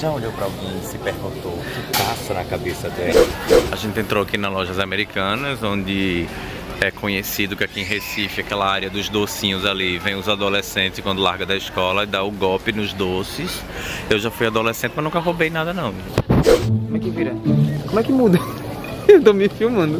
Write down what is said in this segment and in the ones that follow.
Já olhou pra alguém e se perguntou o que passa na cabeça dela? A gente entrou aqui nas Lojas Americanas, onde é conhecido que aqui em Recife, aquela área dos docinhos ali, vem os adolescentes quando larga da escola e dá o golpe nos doces. Eu já fui adolescente, mas nunca roubei nada não. Como é que vira? Como é que muda? Eu tô me filmando.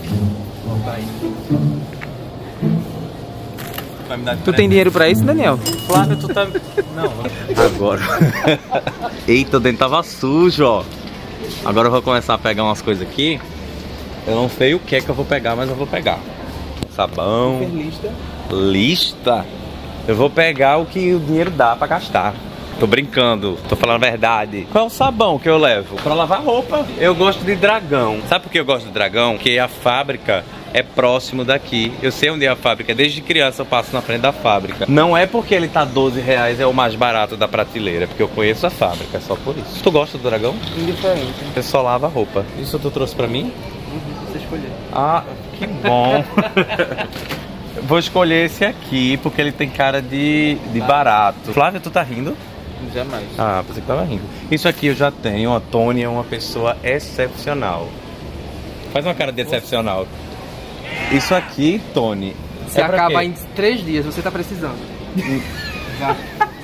Tu tem dinheiro pra isso, Daniel? Flávio, tu tá... Não. Agora. Eita, o dente tava sujo, ó. Agora eu vou começar a pegar umas coisas aqui. Eu não sei o que é que eu vou pegar, mas eu vou pegar. Sabão. Lista. Lista? Eu vou pegar o que o dinheiro dá pra gastar. Tô brincando, tô falando a verdade. Qual é o sabão que eu levo? Pra lavar roupa. Eu gosto de Dragão. Sabe por que eu gosto de Dragão? Porque a fábrica é próximo daqui. Eu sei onde é a fábrica. Desde criança eu passo na frente da fábrica. Não é porque ele tá R$12, é o mais barato da prateleira. Porque eu conheço a fábrica, é só por isso. Tu gosta do Dragão? Indiferente. Eu só lavo a roupa. Isso tu trouxe pra mim? Você escolheu. Ah, que bom. Vou escolher esse aqui, porque ele tem cara de barato. Flávia, tu tá rindo? Jamais. Ah, pensei que tava rindo. Isso aqui eu já tenho. A Tony é uma pessoa excepcional. Faz uma cara de excepcional. Isso aqui, Tony, Se acaba em 3 dias, você tá precisando. Já.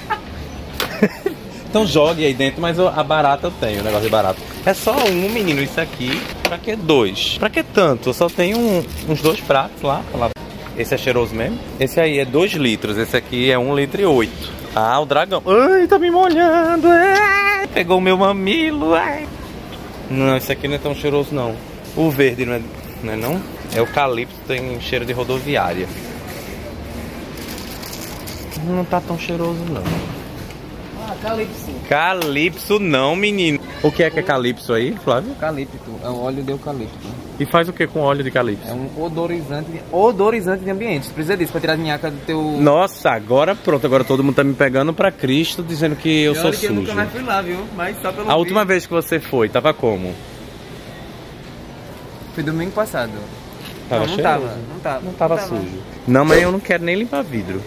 Então jogue aí dentro, mas a barata eu tenho, o negócio de barata. É só um, menino, isso aqui. Pra que 2? Pra que tanto? Eu só tenho uns 2 pratos lá. Esse é cheiroso mesmo? Esse aí é 2 litros, esse aqui é 1,8 litros. Ah, o Dragão. Ai, tá me molhando. Ai, pegou o meu mamilo. Ai. Não, esse aqui não é tão cheiroso não. O verde não é não? É o Calypso, tem cheiro de rodoviária. Não tá tão cheiroso não. Ah, Calypso. Calypso não, menino. O que é Calypso aí, Flávio? Eucalipto, é o óleo de eucalipto. E faz o que com óleo de calypso? É um odorizante de ambiente. Você precisa disso pra tirar a minhaca do teu... Nossa, agora pronto. Agora todo mundo tá me pegando pra Cristo, dizendo que eu sou que eu sujo. nunca mais fui lá, viu? Mas só pelo A última vez que você foi, tava como? Foi domingo passado. Tava não cheiroso? Não tava sujo. Não, mas eu não quero nem limpar vidro.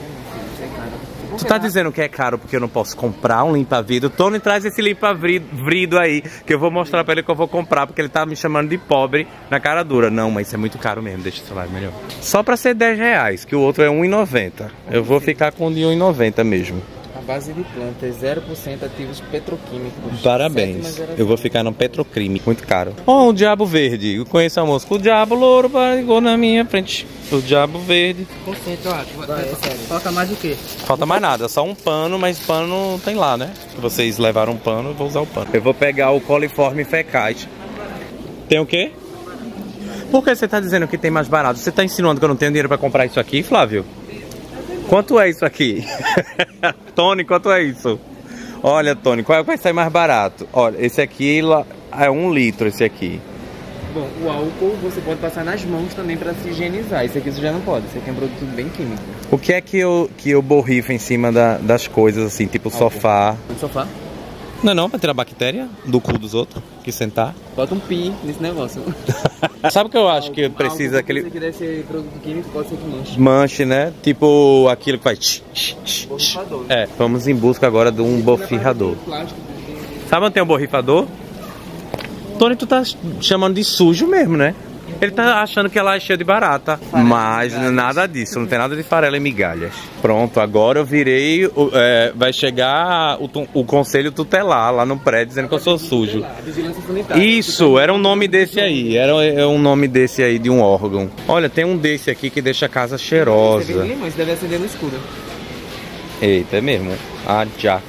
Tu tá dizendo que é caro porque eu não posso comprar um limpa-vidro? Tony, traz esse limpa-vidro aí, que eu vou mostrar pra ele que eu vou comprar, porque ele tá me chamando de pobre na cara dura. Não, mas isso é muito caro mesmo, deixa eu falar melhor. Só pra ser R$10, que o outro é R$1,90. Eu vou ficar com o de R$1,90 mesmo. A base de plantas, 0% ativos petroquímicos. Parabéns. Eu vou ficar no petrocrime, muito caro. Oh, o diabo verde. Eu conheço a música. O diabo louro barrigou na minha frente. O diabo verde. Eu acho. Falta mais o quê? Falta mais nada, só um pano, mas pano tem lá, né? Vocês levaram um pano, eu vou usar o pano. Eu vou pegar o coliforme fecais. Tem o quê? Por que você tá dizendo que tem mais barato? Você tá insinuando que eu não tenho dinheiro pra comprar isso aqui, Flávio? Quanto é isso aqui? Tony, quanto é isso? Olha, Tony, qual vai sair mais barato? Olha, esse aqui é 1 litro, esse aqui. Bom, o álcool você pode passar nas mãos também pra se higienizar. Esse aqui você já não pode, esse aqui é um produto bem químico. O que é que eu borrifo em cima das coisas, assim, tipo sofá? Um sofá? Não, pra tirar bactéria do cu dos outros, que sentar. Bota um pi nesse negócio. Sabe o que eu acho que precisa aquele... Se quiser ser produto químico, pode ser que manche. Manche, né? Tipo aquilo que faz... Borrifador. É, vamos em busca agora de um borrifador. Sabe onde tem um borrifador? Tony, tu tá chamando de sujo mesmo, né? Ele tá achando que ela é cheia de barata. Mas nada disso, não tem nada de farela e migalhas. Pronto, agora eu virei... vai chegar o conselho tutelar lá no prédio dizendo que eu sou sujo. Isso, era um nome desse aí. Era um nome desse aí de um órgão. Olha, tem um desse aqui que deixa a casa cheirosa. Mas deve acender no escuro. Eita, é mesmo. Ajax.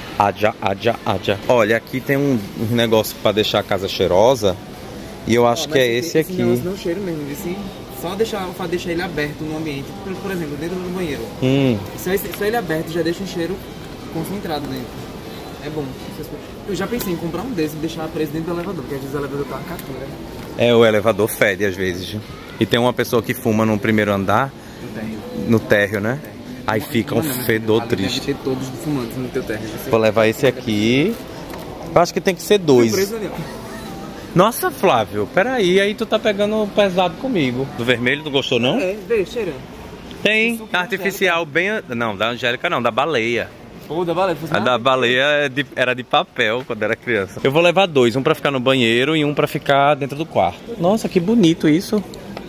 Olha, aqui tem um negócio pra deixar a casa cheirosa. E eu acho que é esse aqui. Não cheiro mesmo, assim, só deixar ele aberto no ambiente. Por exemplo, dentro do banheiro. Só ele aberto já deixa um cheiro concentrado dentro. É bom. Eu já pensei em comprar um desses e deixar preso dentro do elevador, porque às vezes o elevador tá uma catura. É, o elevador fede às vezes. E tem uma pessoa que fuma no primeiro andar. No térreo, né? Aí fica um fedor triste. Deve ter todos fumantes no teu térreo. Vou levar esse aqui. Eu acho que tem que ser 2. Nossa, Flávio, peraí, aí tu tá pegando pesado comigo. Do vermelho, tu gostou não? Vê, cheirando. Tem, artificial bem... Não, da Angélica não, da baleia. Pô, da baleia. A da baleia era de papel quando era criança. Eu vou levar 2, um pra ficar no banheiro e um pra ficar dentro do quarto. Nossa, que bonito isso.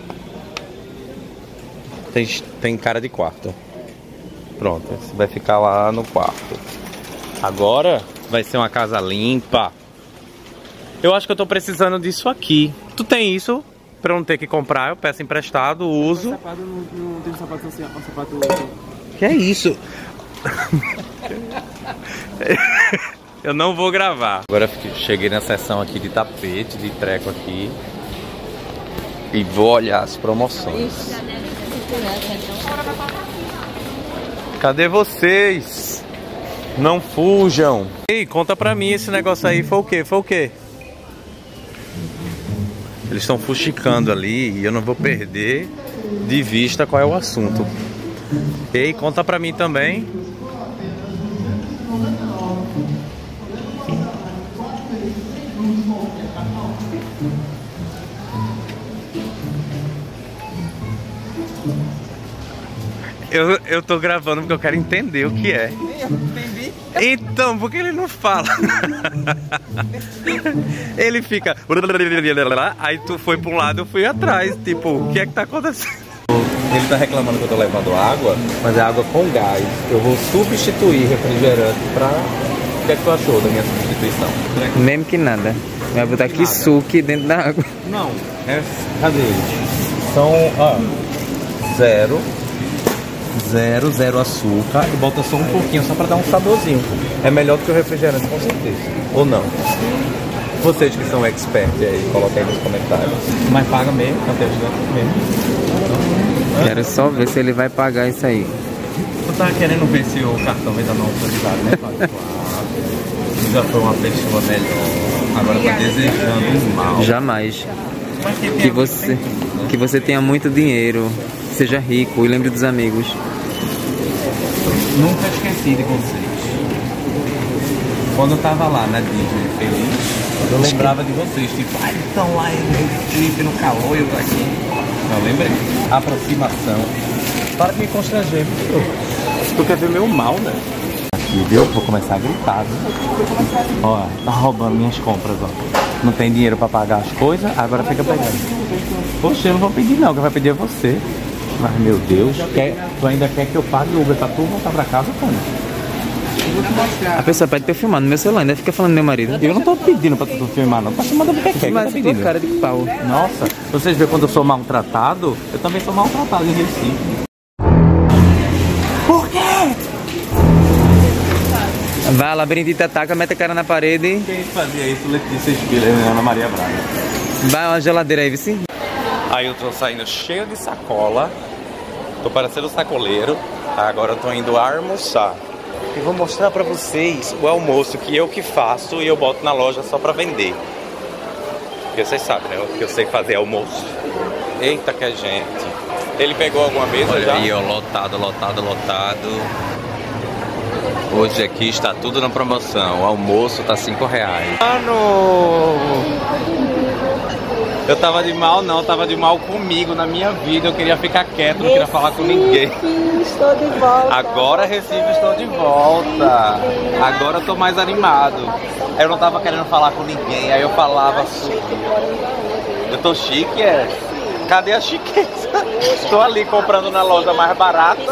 Tem cara de quarto. Pronto, esse vai ficar lá no quarto. Agora vai ser uma casa limpa. Eu acho que eu tô precisando disso aqui. Tu tem isso? Pra eu não ter que comprar, eu peço emprestado, uso. O sapato não tem sapato assim, ó. Sapato... Que é isso? Eu não vou gravar. Agora cheguei na seção aqui de tapete, de treco aqui. E vou olhar as promoções. Cadê vocês? Não fujam. Ei, conta pra mim, esse negócio aí foi o quê? Foi o quê? Eles estão fuxicando ali e eu não vou perder de vista qual é o assunto. Ei, conta pra mim também. Eu tô gravando porque eu quero entender o que é. Eu entendi. Então, por que ele não fala? Ele fica... Aí tu foi pra um lado, eu fui atrás. Tipo, o que é que tá acontecendo? Ele tá reclamando que eu tô levando água, mas é água com gás. Eu vou substituir refrigerante pra... O que é que tu achou da minha substituição? Mesmo que nada. Vai botar kisuke dentro da água. Não, cadê eles? São, zero açúcar e bota só um pouquinho, só pra dar um saborzinho. É melhor do que o refrigerante, com certeza. Ou não? Vocês que são experts aí, coloquem aí nos comentários. Mas paga mesmo, mesmo. Quero só ver se ele vai pagar isso aí. Tu tava querendo ver se o cartão ainda não autorizado, né? Claro. Já foi uma pessoa melhor. Agora tá desejando mal. Jamais. Mas Que você tenha muito dinheiro, seja rico e lembre dos amigos. Nunca esqueci de vocês. Quando eu tava lá na Disney feliz, eu lembrava de vocês. Tipo, estão lá em Recife, no calor, eu tô aqui. Não, lembrei. Aproximação. Para de me constranger, tu quer ver meu mal, né? Aqui, viu? Vou começar a gritar, viu? Ó, tá roubando minhas compras, ó. Não tem dinheiro pra pagar as coisas, agora fica pegando. Poxa, eu não vou pedir não, quem vai pedir é você. Mas, meu Deus, tu ainda quer que eu pague o Uber pra tu voltar pra casa, Tânia? A pessoa pede pra eu filmar no meu celular, ainda fica falando do meu marido. Eu não tô pedindo pra tu filmar, não. Tá chamando porque quer, Mas tá pedindo. cara de pau. Nossa, vocês veem quando eu sou maltratado, eu também sou maltratado em Recife. Por quê? Vai, labirintita, ataca, mete a cara na parede. Quem fazia isso? Letícia Spiller e Ana Maria Braga. Vai uma geladeira aí, vice. Aí eu tô saindo cheio de sacola. Tô parecendo sacoleiro. Agora eu tô indo almoçar. E vou mostrar pra vocês o almoço que eu que faço e eu boto na loja só pra vender. Porque vocês sabem, né? Que eu sei fazer almoço. Eita que é gente. Ele pegou alguma mesa? Olha já? Aí, ó, lotado. Hoje aqui está tudo na promoção. O almoço tá R$5. Mano! Eu tava de mal não, tava de mal comigo na minha vida. Eu queria ficar quieto, não queria falar com ninguém. Estou de volta. Agora Recife, estou de volta. Agora eu tô mais animado. Eu não tava querendo falar com ninguém, aí eu falava assim. Eu tô chique, é? Cadê a chiqueza? Estou ali comprando na loja mais barata.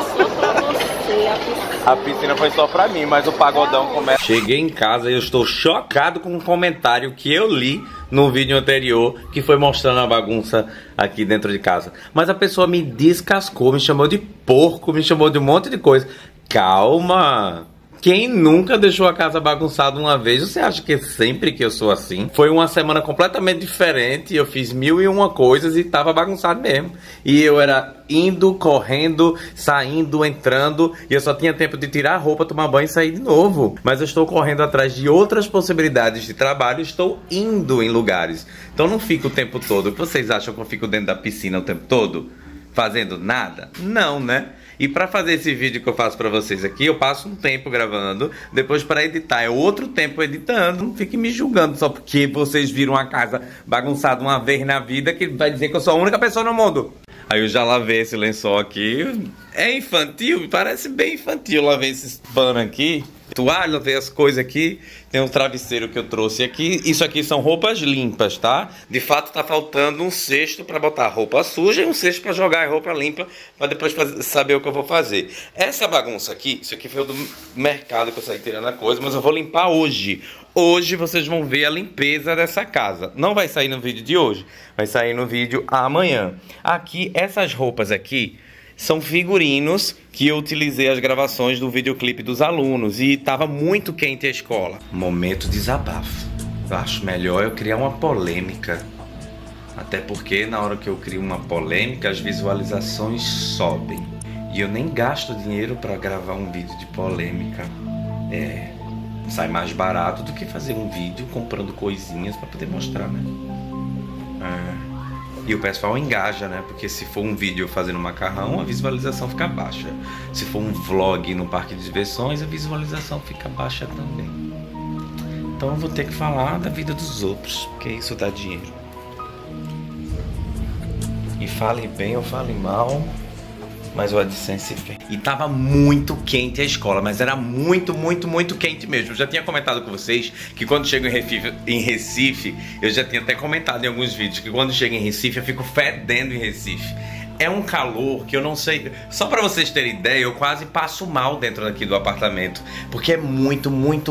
A piscina foi só pra mim, mas o pagodão começa. Cheguei em casa e eu estou chocado com um comentário que eu li no vídeo anterior, que foi mostrando a bagunça aqui dentro de casa. Mas a pessoa me descascou, me chamou de porco, me chamou de um monte de coisa. Calma! Quem nunca deixou a casa bagunçada uma vez? Você acha que é sempre que eu sou assim? Foi uma semana completamente diferente, eu fiz 1001 coisas e tava bagunçado mesmo. E eu era indo, correndo, saindo, entrando, e eu só tinha tempo de tirar a roupa, tomar banho e sair de novo. Mas eu estou correndo atrás de outras possibilidades de trabalho, estou indo em lugares. Então não fico o tempo todo. Vocês acham que eu fico dentro da piscina o tempo todo? Fazendo nada? Não, né? E pra fazer esse vídeo que eu faço pra vocês aqui, eu passo um tempo gravando, depois pra editar é outro tempo editando. Não fiquem me julgando só porque vocês viram a casa bagunçada uma vez na vida que vai dizer que eu sou a única pessoa no mundo. Aí eu já lavei esse lençol aqui. É infantil, parece bem infantil. Lavei esses panos aqui, toalha, lavei as coisas aqui. Tem um travesseiro que eu trouxe aqui. Isso aqui são roupas limpas, tá? De fato tá faltando um cesto pra botar roupa suja e um cesto pra jogar roupa limpa, pra depois saber o que eu vou fazer. Essa bagunça aqui, isso aqui foi do mercado que eu saí tirando a coisa, mas eu vou limpar hoje. Hoje vocês vão ver a limpeza dessa casa. Não vai sair no vídeo de hoje, vai sair no vídeo amanhã. Aqui, essas roupas aqui são figurinos que eu utilizei as gravações do videoclipe dos alunos e tava muito quente a escola. Momento de desabafo. Eu acho melhor eu criar uma polêmica. Até porque na hora que eu crio uma polêmica, as visualizações sobem. E eu nem gasto dinheiro para gravar um vídeo de polêmica. Sai mais barato do que fazer um vídeo comprando coisinhas para poder mostrar, né? E o pessoal engaja, né? Porque se for um vídeo fazendo macarrão, a visualização fica baixa. Se for um vlog no parque de diversões, a visualização fica baixa também. Então eu vou ter que falar da vida dos outros, porque isso dá dinheiro. E fale bem ou fale mal, mas o AdSense vem. E tava muito quente a escola, mas era muito quente mesmo. Eu já tinha comentado com vocês que quando chego em Recife, eu já tinha até comentado em alguns vídeos, que quando chego em Recife eu fico fedendo em Recife. É um calor que eu não sei... Só pra vocês terem ideia, eu quase passo mal dentro daqui do apartamento. Porque é muito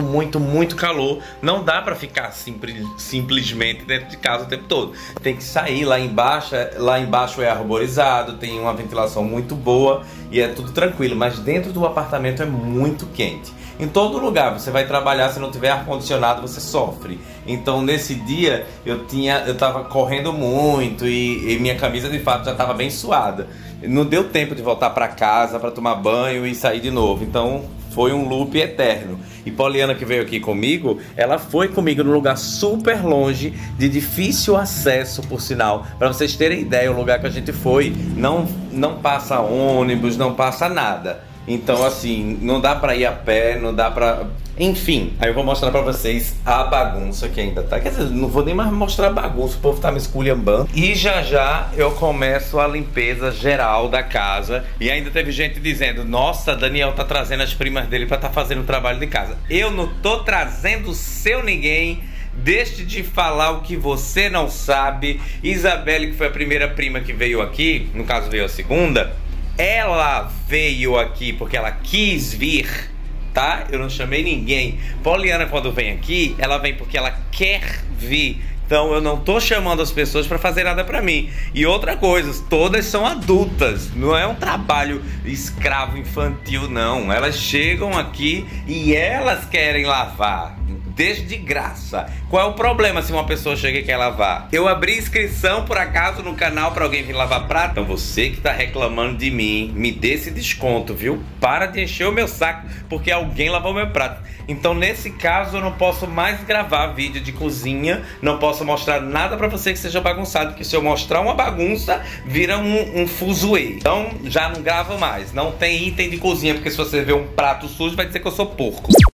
calor. Não dá pra ficar simplesmente dentro de casa o tempo todo. Tem que sair lá embaixo. Lá embaixo é arborizado, tem uma ventilação muito boa e é tudo tranquilo. Mas dentro do apartamento é muito quente. Em todo lugar, você vai trabalhar, se não tiver ar-condicionado, você sofre. Então, nesse dia, eu tava correndo muito e minha camisa, de fato, já tava bem suada. Não deu tempo de voltar pra casa, pra tomar banho e sair de novo. Então, foi um loop eterno. E Poliana, que veio aqui comigo, ela foi comigo num lugar super longe, de difícil acesso, por sinal. Pra vocês terem ideia, o lugar que a gente foi, não passa ônibus, não passa nada. Então, assim, não dá pra ir a pé, não dá pra... Enfim, aí eu vou mostrar pra vocês a bagunça que ainda tá. Quer dizer, não vou nem mais mostrar a bagunça, o povo tá me esculhambando. E já eu começo a limpeza geral da casa. E ainda teve gente dizendo: nossa, Daniel tá trazendo as primas dele pra tá fazendo o trabalho de casa. Eu não tô trazendo seu ninguém. Deixe de falar o que você não sabe. Isabelle, que foi a primeira prima que veio aqui, no caso veio a segunda, ela veio aqui porque ela quis vir, tá? Eu não chamei ninguém. Poliana, quando vem aqui, ela vem porque ela quer vir. Então eu não tô chamando as pessoas pra fazer nada pra mim. E outra coisa, todas são adultas. Não é um trabalho escravo infantil, não. Elas chegam aqui e elas querem lavar. De graça. Qual é o problema se uma pessoa chega e quer lavar? Eu abri inscrição por acaso no canal pra alguém vir lavar prato? Então você que tá reclamando de mim, me dê esse desconto, viu? Para de encher o meu saco porque alguém lavou meu prato. Então nesse caso eu não posso mais gravar vídeo de cozinha, não posso mostrar nada pra você que seja bagunçado, porque se eu mostrar uma bagunça, vira um fuzuê. Então já não gravo mais. Não tem item de cozinha, porque se você ver um prato sujo vai dizer que eu sou porco.